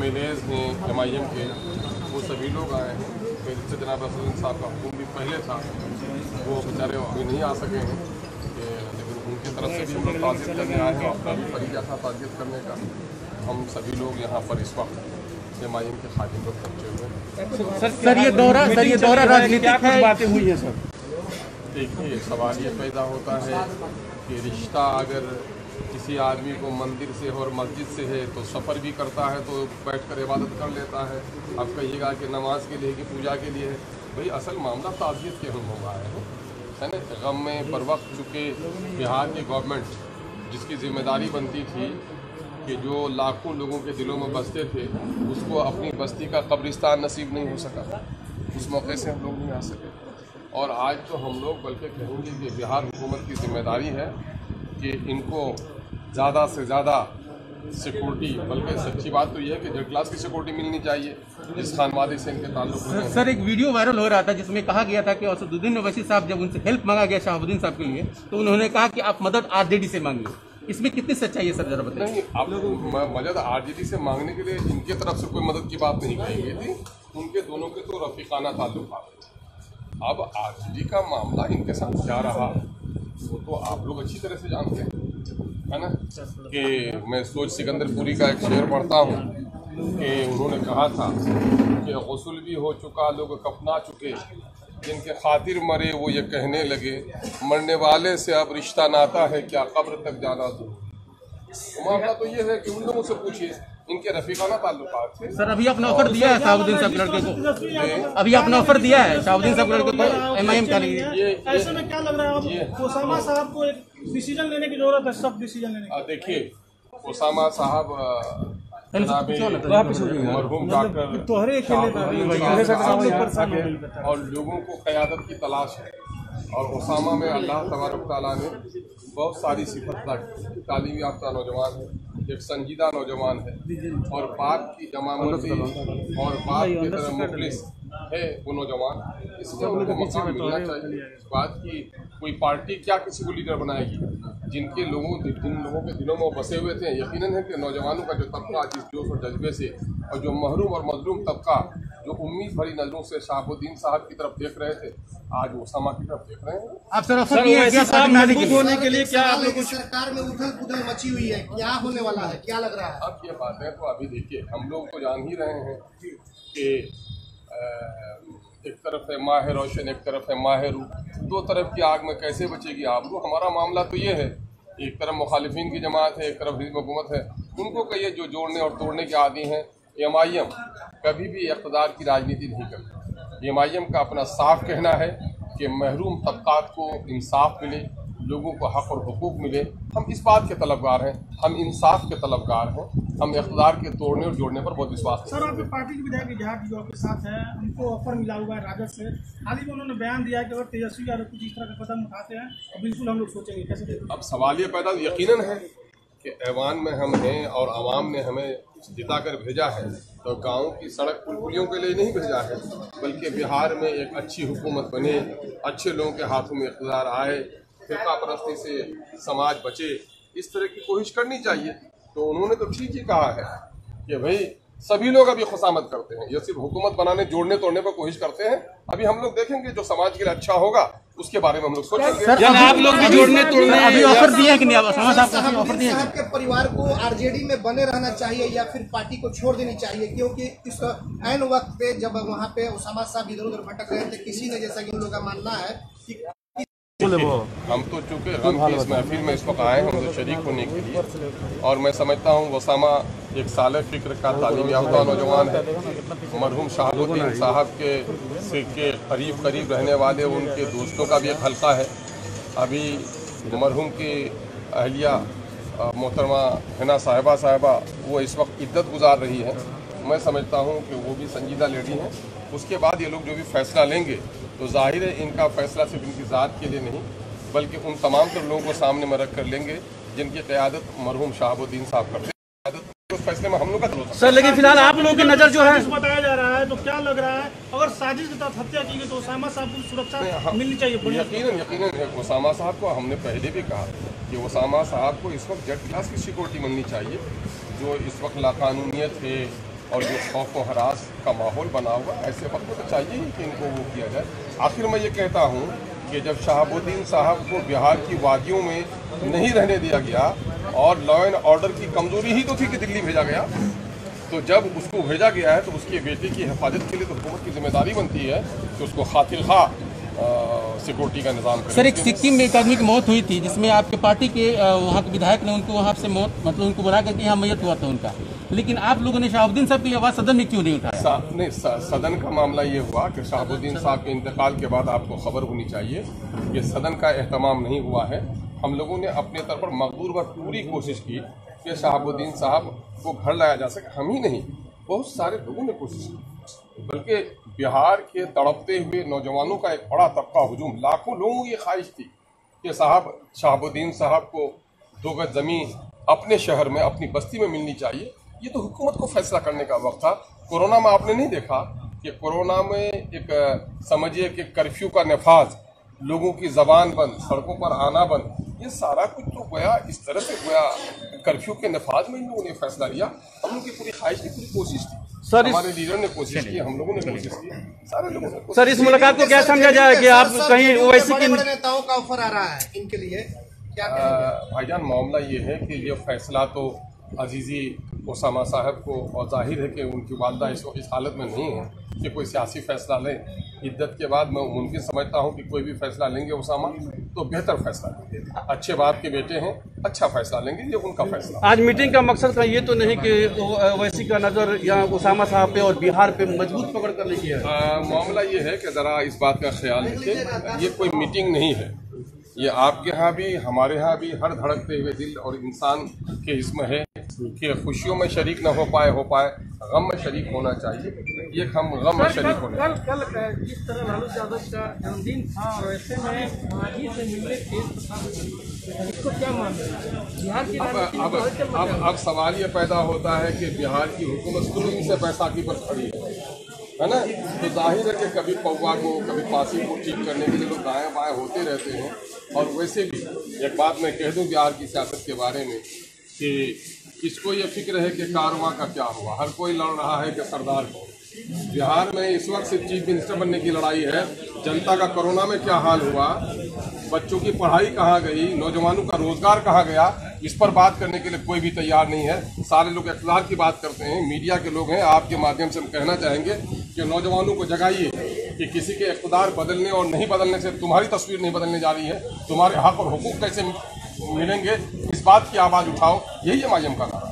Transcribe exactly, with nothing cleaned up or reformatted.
परवेज़ हैं M I am के, वो सभी लोग आए हैं। फिर इससे जनाब असदुद्दीन साहब का हुक्म भी पहले था, वो बेचारे अभी नहीं आ सके हैं, लेकिन उनकी तरफ से भी हम लोग ताज़ियत करने आए हैं। अपना भी फरीजा था ताज़ियत करने का। हम सभी लोग यहाँ पर इस वक्त एम आई एम के खादिम लोग पहुँचे हुए हैं। सर सर ये दौरा सर ये दौरा राजनीतिक है, बातें हुई हैं सर। देखिए, सवाल ये पैदा होता है कि रिश्ता अगर किसी आदमी को मंदिर से और मस्जिद से है तो सफ़र भी करता है तो बैठकर इबादत कर लेता है। आप कहिएगा कि नमाज के लिए कि पूजा के लिए है, भाई असल मामला ताज़ियत के हम हो आए हैं, है ना। गम में बर वक्त चूँकि बिहार की गवर्नमेंट जिसकी जिम्मेदारी बनती थी कि जो लाखों लोगों के दिलों में बसते थे उसको अपनी बस्ती का कब्रिस्तान नसीब नहीं हो सका, उस मौके से हम लोग नहीं आ सके। और आज तो हम लोग बल्कि कहेंगे कि बिहार हुकूमत की जिम्मेदारी है कि इनको ज़्यादा से ज़्यादा सिक्योरिटी, बल्कि सच्ची बात तो ये है कि जेड क्लास की सिक्योरिटी मिलनी चाहिए जिस खानवादी से इनके ताल्लुक हैं। सर एक वीडियो वायरल हो रहा था जिसमें कहा गया था कि असदुद्दीन ओवैसी साहब जब उनसे हेल्प मांगा गया शहाबुद्दीन साहब के लिए तो उन्होंने कहा कि आप मदद आर जे डी से मांगिए, इसमें कितनी सच्चाई है सर, जरा बताइए। नहीं, आप लोग मदद आर जे डी से मांगने के लिए इनके तरफ से कोई मदद की बात नहीं कही गई थी, उनके दोनों के तो रफीकाना ताल्लुक। अब आर जे डी का मामला इनके साथ क्या रहा वो तो आप लोग अच्छी तरह से जानते हैं, है ना। कि मैं सोच सिकंदरपुरी का एक शेर पढ़ता हूँ कि उन्होंने कहा था कि गुस्ल भी हो चुका लोग कफना चुके, जिनके खातिर मरे वो ये कहने लगे मरने वाले से अब रिश्ता नाता है क्या कब्र तक जाना दूर। मामला तो ये है कि उन लोगों से पूछिए, इनके रफीकाना ताल्लुकात थे। सर अभी आपने ऑफर दिया है शहाबुद्दीन साहब लड़के को, अभी आपने ऑफर दिया है शहाबुद्दीन साहब लड़के को एम आई एम का लिए। ऐसे में क्या लग रहा है आपको ओसामा साहब को एक डिसीजन लेने की जरूरत है, सब डिसीजन लेने की। देखिए, ओसामा साहब मरहूम डॉक्टर और लोगों को क़यादत की तलाश है, और ओसामा में अल्लाह तबारक तआला ने बहुत सारी सिफत रखी। तालीम याफ्ता नौजवान है, एक संजीदा नौजवान है, और बाप की जमामती और बाप की तरह मुखलिस है वो नौजवान। इसमें उनको मकाम मिलना चाहिए। इस बात की कोई पार्टी क्या किसी को लीडर बनाएगी, जिनके लोगों जिन लोगों के दिलों में वो बसे हुए थे। यकीनन है कि नौजवानों का जो तबका जिस जोश और जज्बे से, और जो महरूम और मजलूम तबका जो उम्मीद भरी नजरों से शहाबुद्दीन साहब की तरफ देख रहे थे, आज ओसामा की तरफ देख रहे हैं। आप सर मजबूत होने के लिए क्या आप लोगों सरकार में उथल पुथल मची हुई है, क्या होने वाला है, क्या लग रहा है? अब ये बातें तो अभी देखिए, हम लोग तो जान ही रहे हैं कि एक तरफ है माह रोशन, एक तरफ है माह रू, दो तरफ की आग में कैसे बचेगी आबरू। हमारा मामला तो ये है, एक तरफ मुखालिफिन की जमात है, एक तरफ हिज़्ब हुकूमत है, उनको कहिए जो जोड़ने और तोड़ने के आदी हैं। एम आई एम कभी भी इक़्तिदार की राजनीति नहीं करती। एम आई एम का अपना साफ कहना है कि महरूम तबक़ात को इंसाफ मिले, लोगों को हक़ और हुकूक मिले। हम इस बात के तलबगार हैं, हम इंसाफ के तलबगार हैं, हम इक़्तिदार के तोड़ने और जोड़ने पर बहुत विश्वास हैं। सर आपकी पार्टी के विधायक इजहार जो आपके साथ है, उनको ऑफर मिला हुआ है राजद से। हाल ही में उन्होंने बयान दिया कि अगर तेजस्वी यादव कुछ इस तरह का कदम उठाते हैं तो बिल्कुल हम लोग सोचेंगे। कैसे? अब सवाल ये पैदा यकीनन है कि ऐवान में हम हैं और आवाम ने हमें जिता कर भेजा है, तो गाँव की सड़क पुल पुलियों के लिए नहीं भेजा है, बल्कि बिहार में एक अच्छी हुकूमत बने, अच्छे लोगों के हाथों में इक़्तिदार आए, फ़िरका परस्ती से समाज बचे, इस तरह की कोशिश करनी चाहिए। तो उन्होंने तो ठीक ही कहा है कि भाई सभी लोग अभी खुशामद करते हैं, ये सिर्फ हुकूमत बनाने जोड़ने तोड़ने पर कोशिश करते हैं। अभी हम लोग देखेंगे जो समाज के लिए अच्छा होगा उसके बारे में हम लोग सोचेंगे। आप लोग भी जोड़ने तोड़ने अभी ऑफर दिए कि नहीं? ऑफर दिए साहब के परिवार को आर जे डी में बने रहना चाहिए या फिर पार्टी को छोड़ देनी चाहिए, क्योंकि इस ऐन वक्त पे जब वहाँ पे ओसामा साहब इधर उधर भटक रहे थे, किसी ने, जैसा कि उन लोगों का मानना है कि हम तो चूँकि गम की इस महफिल में इस वक्त आए हैं हम शरीक होने के लिए, और मैं समझता हूँ ओसामा एक साले फिक्र का तालीम याफ्ता नौजवान है, मरहूम शहाबुद्दीन साहब के से के करीब करीब रहने वाले उनके दोस्तों का भी एक हल्का है। अभी मरहूम की अहलिया मोहतरमा हिना साहिबा साहिबा वो इस वक्त इद्दत गुजार रही है। मैं समझता हूँ कि वो भी संजीदा लेडी हैं। उसके बाद ये लोग जो भी फैसला लेंगे तो जाहिर है इनका फैसला सिर्फ इनकी ज़ात के लिए नहीं बल्कि उन तमाम तर लोगों को सामने में रख कर लेंगे जिनकी क़यादत मरहूम शहाबुद्दीन साहब करते हैं। उस फैसले में हम लोग का सर, लेकिन फिलहाल आप लोगों की नज़र जो है बताया जा रहा है, तो क्या लग रहा है अगर साजिश के तहत हत्या की गई तो ओसामा साहब को सुरक्षा मिलनी चाहिए? यकीनन यकीनन है। ओसामा साहब को हमने पहले भी कहा कि ओसामा साहब को इस वक्त जेड क्लास की सिक्योरिटी मिलनी चाहिए। जो इस वक्त लाकानूनियत है, और जो खौफ व हरास का माहौल बना हुआ, ऐसे वक्त में तो चाहिए ही कि इनको वो किया जाए। आखिर मैं ये कहता हूँ कि जब शहाबुद्दीन साहब को बिहार की वादियों में नहीं रहने दिया गया और लॉ एंड ऑर्डर की कमजोरी ही तो थी कि दिल्ली भेजा गया, तो जब उसको भेजा गया है तो उसके बेटे की हिफाजत के लिए तो हुकूमत की जिम्मेदारी बनती है कि उसको खातिर खा सिक्योरिटी का निज़ाम करें। सर, एक सिक्किम में एक आदमी की मौत हुई थी जिसमें आपके पार्टी के वहाँ के विधायक ने उनको वहाँ से मौत मतलब उनको बुला करके यहाँ मैयत हुआ था उनका, लेकिन आप लोगों ने शहाबुद्दीन साहब की आवाज़ सदन में क्यों नहीं उठाया? नहीं, सदन का मामला ये हुआ कि शहाबुद्दीन साहब के इंतकाल के बाद आपको खबर होनी चाहिए कि सदन का एहतमाम नहीं हुआ है। हम लोगों ने अपने तरफ पर मकदूर व पूरी कोशिश की कि शहाबुद्दीन साहब को घर लाया जा सके। हम ही नहीं, बहुत सारे लोगों ने कोशिश की, बल्कि बिहार के तड़पते हुए नौजवानों का एक बड़ा तबका हुजूम, लाखों लोगों की ख्वाहिश थी कि साहब शहाबुद्दीन साहब को दो गज ज़मीन अपने शहर में अपनी बस्ती में मिलनी चाहिए। ये तो हुकूमत को फैसला करने का वक्त था। कोरोना में आपने नहीं देखा कि कोरोना में एक समझिए कि कर्फ्यू का नफाज, लोगों की जबान बंद, सड़कों पर आना बंद, ये सारा कुछ तो गोया इस तरह से गोया कर्फ्यू के नफाज में इन लोगों ने फैसला लिया। हम लोग की पूरी ख्वाहिश की पूरी कोशिश थी, सर हमारे लीडर ने कोशिश की, हम लोगों ने कोशिश की, सारे लोगों ने। सर, इस मुलाकात को क्या समझा जाए कि आप कहीं ओवैसी के नेताओं का ऑफर आ रहा है इनके लिए क्या? भाईजान, मामला ये है कि ये फैसला तो अजीज़ी ओसामा साहब को, और जाहिर है कि उनकी वालदा इस इस हालत में नहीं है कि कोई सियासी फैसला लें। इद्दत के बाद मैं मुमकिन समझता हूँ कि कोई भी फैसला लेंगे ओसामा तो बेहतर फैसला लेंगे। अच्छे बाप के बेटे हैं, अच्छा फैसला लेंगे, ये उनका फैसला। आज मीटिंग का मकसद का ये तो नहीं कि ओवैसी का नज़र यहाँ ओसामा साहब पे और बिहार पे मजबूत पकड़ कर लेगी है। मामला ये है कि ज़रा इस बात का ख्याल रखें, ये कोई मीटिंग नहीं है। ये आपके यहाँ भी हमारे यहाँ भी हर धड़कते हुए दिल और इंसान के हिस्म है कि खुशियों में शरीक न हो पाए हो पाए गम में शरीक होना चाहिए। ये हम गम में शरीक होने कल कल जिस तरह लालू यादव का जन्मदिन था और ऐसे में मांझी से मिलने इसको क्या मानते हैं? बिहार की अब अब अब अब सवाल ये पैदा होता है कि बिहार की हुकूमत शुरू से बैसाखी पर खड़ी है है ना, तो जाहिर है कि कभी कौवा को कभी पासी को ठीक करने के लिए लोग दाएँ बाएँ होते रहते हैं। और वैसे भी एक बात मैं कह दूं बिहार की सियासत के बारे में कि इसको ये फिक्र है कि कारवां का क्या हुआ, हर कोई लड़ रहा है कि सरदार को। बिहार में इस वक्त सिर्फ चीफ मिनिस्टर बनने की लड़ाई है, जनता का कोरोना में क्या हाल हुआ, बच्चों की पढ़ाई कहाँ गई, नौजवानों का रोजगार कहाँ गया, इस पर बात करने के लिए कोई भी तैयार नहीं है। सारे लोग इक़्तिदार की बात करते हैं, मीडिया के लोग हैं। आपके माध्यम से हम कहना चाहेंगे कि नौजवानों को जगाइए कि किसी के इक़्तिदार बदलने और नहीं बदलने से तुम्हारी तस्वीर नहीं बदलने जा रही है, तुम्हारे हक और हुकूक कैसे मिलेंगे, इस बात की आवाज़ उठाओ। यही है माध्यम का नारा।